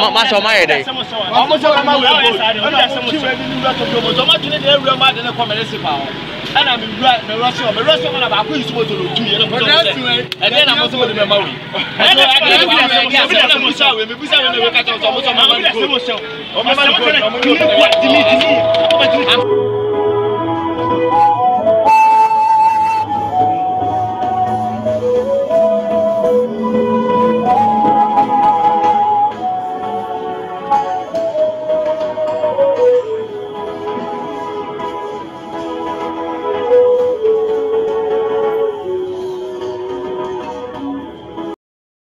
ma so ma ye dey omo so ma we na so mo so ma tune dey ewura ma dey na commerce pa o ana me rush na ba ko yusu mo to lo tu ye na mo so e dey na mo so dey ma we e dey na mo so we me busa we na we ka so mo so ma we o me ma ko